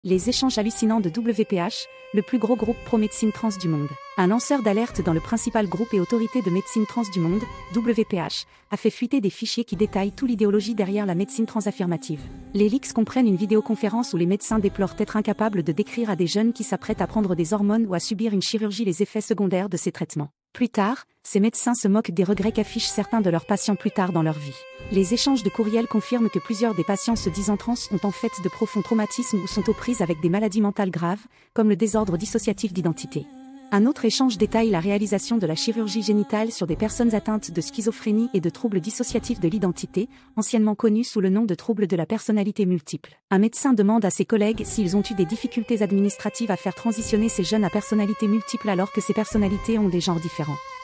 Les échanges hallucinants de WPH, le plus gros groupe pro-médecine trans du monde. Un lanceur d'alerte dans le principal groupe et autorité de médecine trans du monde, WPH, a fait fuiter des fichiers qui détaillent toute l'idéologie derrière la médecine transaffirmative. Les leaks comprennent une vidéoconférence où les médecins déplorent être incapables de décrire à des jeunes qui s'apprêtent à prendre des hormones ou à subir une chirurgie les effets secondaires de ces traitements. Plus tard, ces médecins se moquent des regrets qu'affichent certains de leurs patients plus tard dans leur vie. Les échanges de courriels confirment que plusieurs des patients se disant trans ont en fait de profonds traumatismes ou sont aux prises avec des maladies mentales graves, comme le désordre dissociatif d'identité. Un autre échange détaille la réalisation de la chirurgie génitale sur des personnes atteintes de schizophrénie et de troubles dissociatifs de l'identité, anciennement connus sous le nom de troubles de la personnalité multiple. Un médecin demande à ses collègues s'ils ont eu des difficultés administratives à faire transitionner ces jeunes à personnalité multiple alors que ces personnalités ont des genres différents.